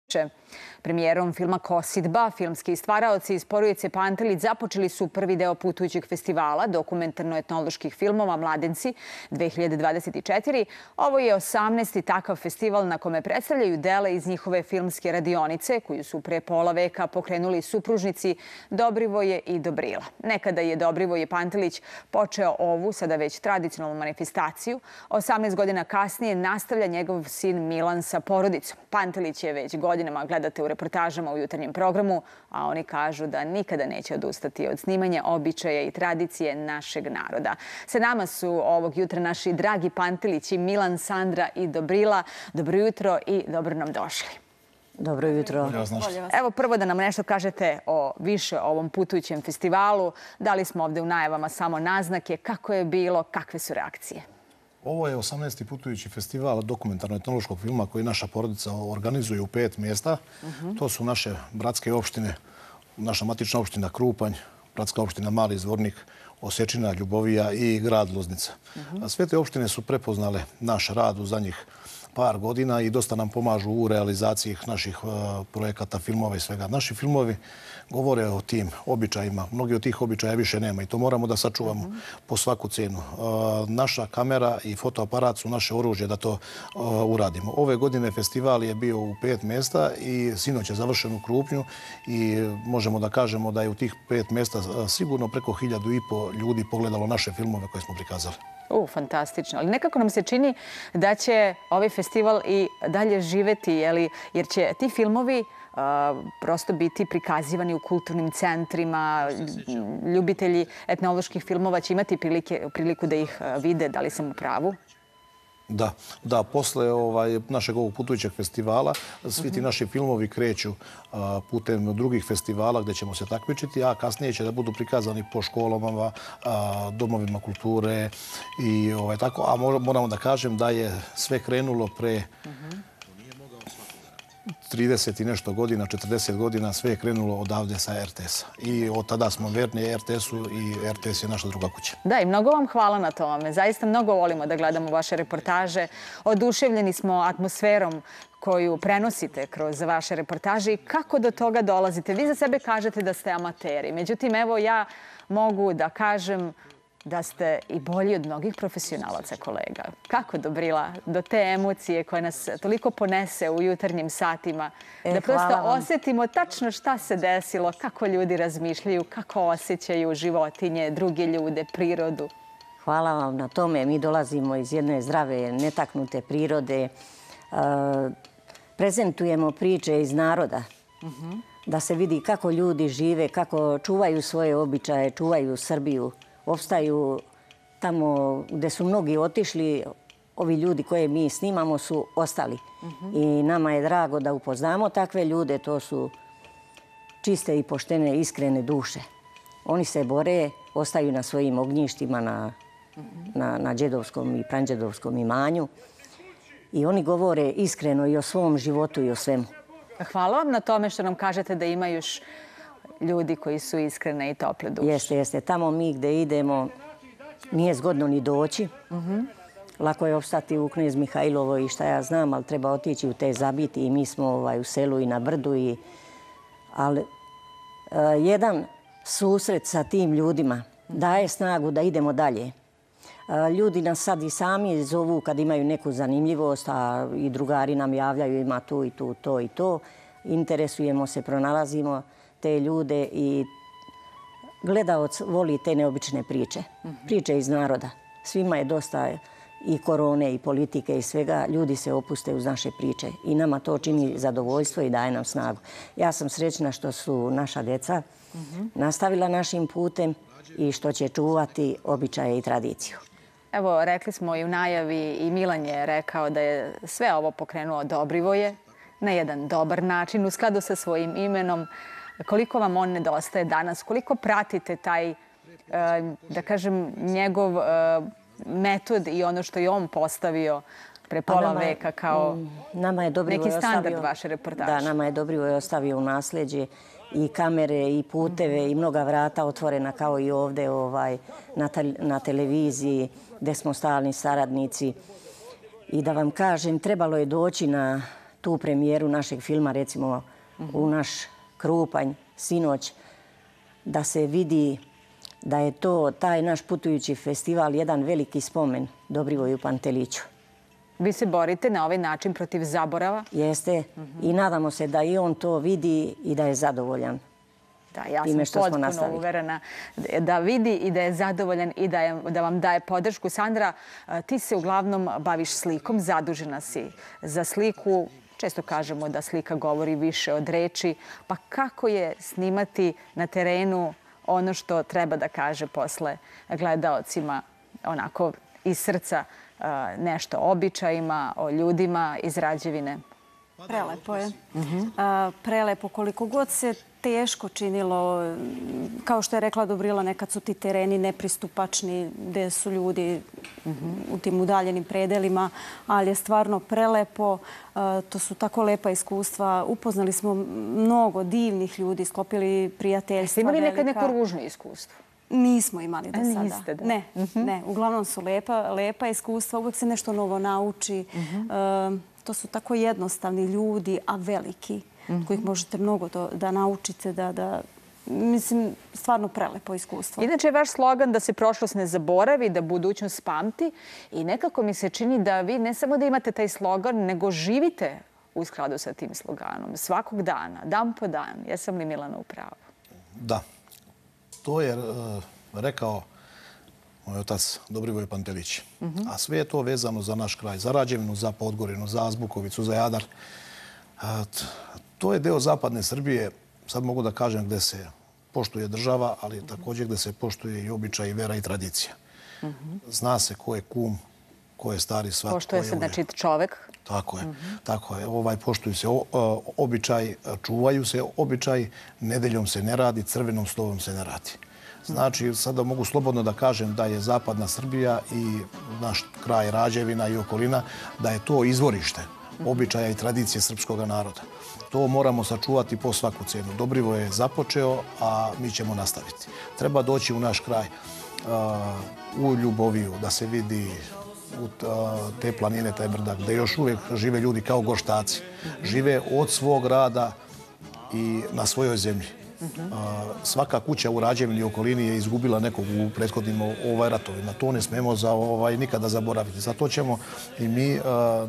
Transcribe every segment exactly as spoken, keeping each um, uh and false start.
Premijerom filma Kosidba, filmski stvaraoci iz porodice Pantelić započeli su prvi deo putujućeg festivala dokumentarno-etnoloških filmova Mladenci dve hiljade dvadeset četiri. Ovo je osamnaesti takav festival na kome predstavljaju dela iz njihove filmske radionice, koju su pre pola veka pokrenuli supružnici Dobrivoje i Dobrila. Nekada je Dobrivoje Pantelić počeo ovu, sada već tradicionalnu manifestaciju. osamnaest godina kasnije nastavlja njegov sin Milan sa porodicom. Pantelić je već godinama, gledate u reportažama u jutarnjem programu, a oni kažu da nikada neće odustati od snimanja običaja i tradicije našeg naroda. Sa nama su ovog jutra naši dragi Pantelići Milan, Sandra i Dobrila. Dobro jutro i dobro nam došli. Dobro jutro. Evo prvo da nam nešto kažete o više ovom putujućem festivalu. Dali smo ovde u najavama samo naznake. Kako je bilo, kakve su reakcije? Ovo je osamnaesti putujući festival dokumentarno-etnološkog filma koji naša porodica organizuje u pet mjesta. To su naše bratske opštine, naša matična opština Krupanj, bratska opština Mali Zvornik, Osečina, Ljubovija i grad Loznica. Sve te opštine su prepoznale naš rad u zadnjih par godina i dosta nam pomažu u realizaciji naših projekata, filmova i svega. Naši filmovi govore o tim običajima. Mnogi od tih običaja više nema i to moramo da sačuvamo po svaku cenu. Naša kamera i fotoaparat su naše oružje da to uradimo. Ove godine festival je bio u pet mjesta i sinoć je završen u Krupnju i možemo da kažemo da je u tih pet mjesta sigurno preko hiljadu i po ljudi pogledalo naše filmove koje smo prikazali. U, fantastično. Ali nekako nam se čini da će ovaj festival i dalje živeti, jer će ti filmovi prosto biti prikazivani u kulturnim centrima. Ljubitelji etnoloških filmova će imati priliku da ih vide. Da li sam u pravu? Da, da. Posle našeg ovog putujućeg festivala svi ti naši filmovi kreću putem drugih festivala gdje ćemo se takmičiti, a kasnije će da budu prikazani po školama, domovima kulture i tako. A moramo da kažem da je sve krenulo pre trideset i nešto godina, četrdeset godina, sve je krenulo odavde sa er te es-a. I od tada smo verni er te es-u i er te es je naša druga kuća. Da, i mnogo vam hvala na tome. Zaista mnogo volimo da gledamo vaše reportaže. Oduševljeni smo atmosferom koju prenosite kroz vaše reportaže i kako do toga dolazite. Vi za sebe kažete da ste amateri. Međutim, evo ja mogu da kažem da ste i bolji od mnogih profesionalaca kolega. Kako, Dobrila, do te emocije koje nas toliko ponese u jutarnjim satima, da prosto osjetimo tačno šta se desilo, kako ljudi razmišljaju, kako osjećaju životinje, druge ljude, prirodu? Hvala vam na tome. Mi dolazimo iz jedne zdrave, netaknute prirode. Prezentujemo priče iz naroda. Da se vidi kako ljudi žive, kako čuvaju svoje običaje, čuvaju Srbiju. Opstaju tamo gdje su mnogi otišli, ovi ljudi koje mi snimamo su ostali. I nama je drago da upoznamo takve ljude, to su čiste i poštene, iskrene duše. Oni se bore, ostaju na svojim ognjištima na džedovskom i pranđedovskom imanju i oni govore iskreno i o svom životu i o svemu. Hvala vam na tome što nam kažete da ima još ljudi koji su iskrene i tople duše. Jeste, jeste. Tamo mi gde idemo nije zgodno ni doći. Lako je opstati u Knez Mihajlovo i šta ja znam, ali treba otići u te zabiti i mi smo u selu i na brdu. Ali jedan susret sa tim ljudima daje snagu da idemo dalje. Ljudi nas sad i sami zovu kad imaju neku zanimljivost, a i drugari nam javljaju ima tu i tu, to i to. Interesujemo se, pronalazimo te ljude i gledalac voli te neobične priče. Priče iz naroda. Svima je dosta i korone i politike i svega. Ljudi se opuste uz naše priče i nama to čini zadovoljstvo i daje nam snagu. Ja sam srećna što su naša deca nastavila našim putem i što će čuvati običaje i tradiciju. Evo, rekli smo i u najavi i Milan je rekao da je sve ovo pokrenuo Dobrivoje na jedan dobar način u skladu sa svojim imenom. Koliko vam on nedostaje danas? Koliko pratite taj, da kažem, njegov metod i ono što je on postavio pre pola veka kao neki standard vaše reportaže? Da, nama je Dobrivoje ostavio u nasljeđe i kamere, i puteve, i mnoga vrata otvorena kao i ovde na televiziji gde smo stalni saradnici. I da vam kažem, trebalo je doći na tu premijeru našeg filma, recimo u naš Krupanj, sinoć, da se vidi da je to taj naš putujući festival jedan veliki spomen Dobrivoju Panteliću. Vi se borite na ovaj način protiv zaborava? Jeste. I nadamo se da i on to vidi i da je zadovoljan. Da, ja sam potpuno uverena da vidi i da je zadovoljan i da vam daje podršku. Sandra, ti se uglavnom baviš slikom, zadužena si za sliku. Često kažemo da slika govori više od reči. Pa kako je snimati na terenu ono što treba da kaže posle gledaocima onako iz srca nešto o običajima, o ljudima iz Rađevine? Prelepo je. Prelepo. Koliko god se teško činilo, kao što je rekla Dobrila, nekad su ti tereni nepristupačni, gde su ljudi u tim udaljenim predelima, ali je stvarno prelepo. To su tako lepa iskustva. Upoznali smo mnogo divnih ljudi, sklopili prijateljstva. Jeste imali nekad neko ružno iskustvo? Nismo imali do sada. Niste, da. Ne, ne. Uglavnom su lepa iskustva. Uvijek se nešto novo nauči. To su tako jednostavni ljudi, a veliki, kojih možete mnogo da naučite, da... Mislim, stvarno prelepo iskustvo. Inače je vaš slogan da se prošlost ne zaboravi, da budućnost pamti. I nekako mi se čini da vi ne samo da imate taj slogan, nego živite u skladu sa tim sloganom. Svakog dana, dan po dan. Jesam li, Milana, u pravu? Da. To je rekao moj otac Dobrivoj Pantelić. A sve je to vezano za naš kraj, za Rađevinu, za Podgorinu, za Azbukovicu, za Jadar. To je deo zapadne Srbije, sad mogu da kažem, gde se poštuje država, ali također gde se poštuje i običaj, i vera i tradicija. Zna se ko je kum, ko je stari svat. Poštuje se, znači, čovek. Tako je. Tako je. Poštuju se običaj, čuvaju se običaj, nedeljom se ne radi, crvenom slovom se ne radi. Znači, sada mogu slobodno da kažem da je zapadna Srbija i naš kraj Rađevina i okolina, da je to izvorište običaja i tradicije srpskog naroda. To moramo sačuvati po svaku cenu. Dobrivo je započeo, a mi ćemo nastaviti. Treba doći u naš kraj, u Ljuboviju, da se vidi u te planine, taj brdak, gde još uvijek žive ljudi kao gorštaci. Žive od svog rada i na svojoj zemlji. Svaka kuća u Rađevini i okolini je izgubila nekog u prethodnim ratovima. To ne smemo nikada zaboraviti. Zato ćemo i mi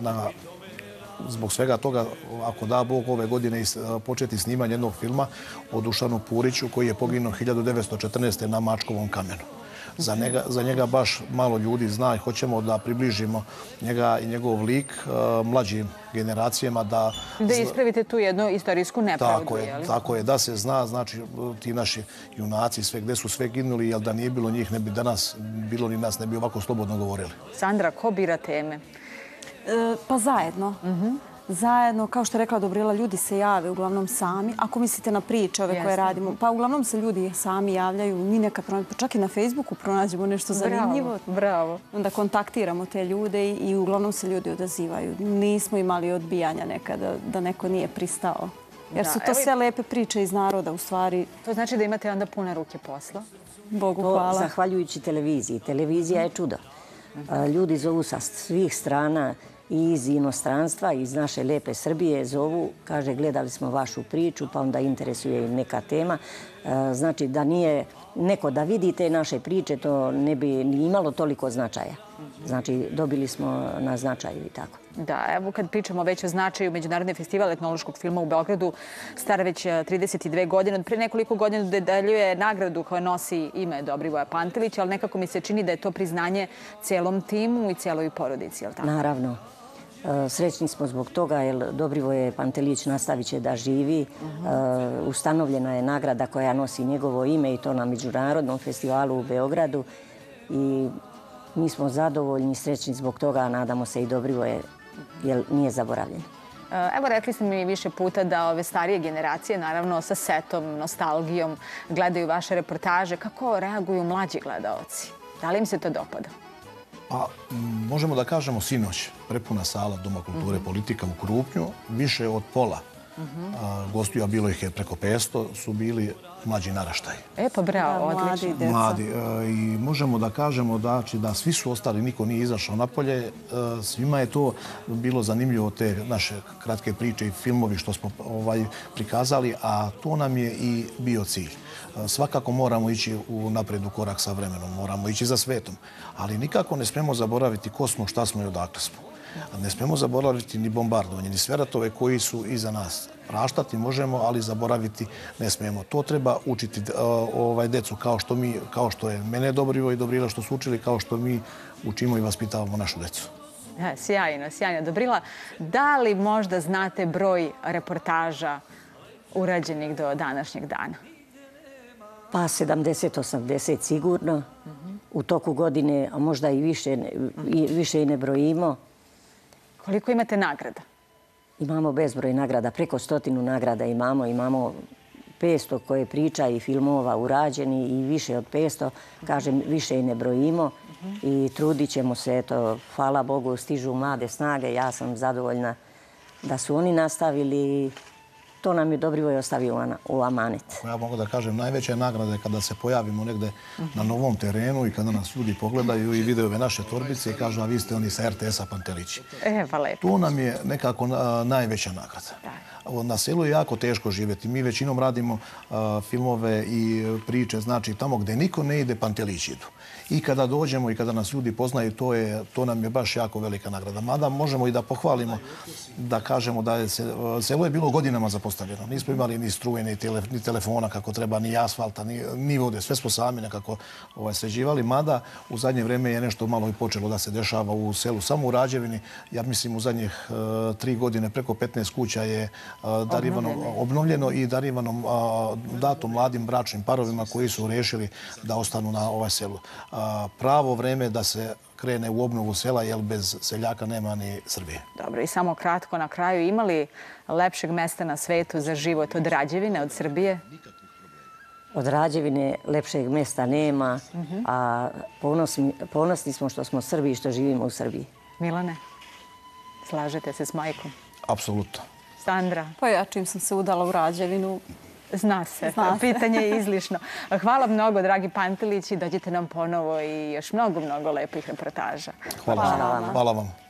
zbog svega toga, ako da Bog, ove godine početi snimanje jednog filma o Dušanu Puriću, koji je poginuo hiljadu devetsto četrnaeste. na Mačkovom kamenu. Za njega baš malo ljudi zna i hoćemo da približimo njega i njegov lik mlađim generacijama. Da ispravite tu jednu istorijsku nepravdu. Tako je, da se zna, znači ti naši junaci, sve gde su sve ginuli, jer da nije bilo njih, ne bi danas bilo ni nas, ne bi ovako slobodno govorili. Sandra, ko bira teme? Pa zajedno. Zajedno, kao što je rekla Dobrila, ljudi se jave uglavnom sami. Ako mislite na priče ove koje radimo, pa uglavnom se ljudi sami javljaju. Mi nekad, čak i na Facebooku pronađemo nešto zanimljivo. Bravo. Onda kontaktiramo te ljude i uglavnom se ljudi odazivaju. Nismo imali odbijanja nekada da neko nije pristao. Jer su to sve lepe priče iz naroda u stvari. To znači da imate onda pune ruke posla? Bogu hvala. Zahvaljujući televiziji. Televizija je čudo. Ljudi zovu sa svih strana i iz inostranstva, iz naše lepe Srbije zovu, kaže, gledali smo vašu priču, pa onda interesuje neka tema. Znači, da nije neko da vidi te naše priče, to ne bi ni imalo toliko značaja. Znači, dobili smo na značaju i tako. Da, evo kad pričamo već o značaju, Međunarodni festival etnološkog filma u Beogradu star već trideset dve godine. Pre nekoliko godina dodeljuje nagradu koja nosi ime Dobrivoja Pantelića, ali nekako mi se čini da je to priznanje celom timu i celoj porodici, je li tako? Naravno. Srećni smo zbog toga, jer Dobrivoje Pantelić nastavit će da živi. Ustanovljena je nagrada koja nosi njegovo ime i to na Međunarodnom festivalu u Beogradu. I mi smo zadovoljni i srećni zbog toga, a nadamo se i Dobrivoje, jer nije zaboravljen. Evo, rekli ste mi više puta da ove starije generacije, naravno sa setom, nostalgijom, gledaju vaše reportaže. Kako reaguju mlađi gledaoci? Da li im se to dopada? Pa, možemo da kažemo sinoć, prepuna sala Doma kulture politika u Krupnju, više od pola gostiju, a bilo ih je preko petsto, su bili mlađi naraštaj. E pa bravo, Da, mladi odlično. deca. Mladi. E, I možemo da kažemo da, znači, da svi su ostali, niko nije izašao napolje. E, Svima je to bilo zanimljivo, te naše kratke priče i filmovi što smo ovaj, prikazali, a to nam je i bio cilj. E, Svakako moramo ići u napred u korak sa vremenom, moramo ići za svetom, ali nikako ne smemo zaboraviti ko smo, šta smo i odakle smo. Ne smemo zaboraviti ni bombardovanje, ni sve ratove koji su iza nas. Praštati možemo, ali zaboraviti ne smijemo. To treba učiti ovaj, decu kao što, mi, kao što je mene Dobrivo i Dobrila što su učili, kao što mi učimo i vaspitavamo našu decu. Ja, sjajno, sjajno. Dobrila, da li možda znate broj reportaža urađenih do današnjeg dana? Pa sedamdeset osamdeset sigurno. U toku godine, a možda i više, i više i ne brojimo. Koliko imate nagrada? Imamo bezbroj nagrada, preko stotinu nagrada imamo. Imamo petsto koje priča i filmova urađeni i više od petsto. Kažem, više i ne brojimo. I trudit ćemo se, eto, hvala Bogu, stižu mlade snage. Ja sam zadovoljna da su oni nastavili. To nam je Dobrivoj ostavio u amanet. Ja mogu da kažem, najveća je nagrada je kada se pojavimo negde na novom terenu i kada nas ljudi pogledaju i vide ove naše torbice i kažu, a vi ste oni sa er te esa Pantelići. E, pa lepo. To nam je nekako a, najveća nagrada. Na selu je jako teško živjeti. Mi većinom radimo a, filmove i priče, znači tamo gde niko ne ide, Pantelići idu. I kada dođemo i kada nas ljudi poznaju, to, je, to nam je baš jako velika nagrada. Mada možemo i da pohvalimo, da kažemo da je se, selo je bilo godinama zapostavljeno. Nismo imali ni struje, ni, tele, ni telefona kako treba, ni asfalta, ni, ni vode. Sve smo sami nekako ovaj, sređivali. Mada u zadnje vreme je nešto malo i počelo da se dešava u selu. Samo u Rađevini, ja mislim u zadnjih uh, tri godine preko petnaest kuća je uh, darivano, obnovljeno i darivano uh, dato mladim bračnim parovima koji su rešili da ostanu na ovaj selu. Uh, pravo vreme da se krene u obnovu sela, jer bez seljaka nema ni Srbije. Dobro, i samo kratko na kraju, imali lepšeg mesta na svetu za život od Rađevine, od Srbije? Od Rađevine lepšeg mesta nema, a ponosni, ponosni smo što smo Srbi i što živimo u Srbiji. Milane, slažete se s majkom? Apsolutno. Sandra? Pa ja čim sam se udala u Rađevinu, Zna se. Zna se. Pitanje je izlišno. Hvala mnogo, dragi Pantelići. Dođite nam ponovo i još mnogo, mnogo lepih reportaža. Hvala, Hvala vam. Hvala vam.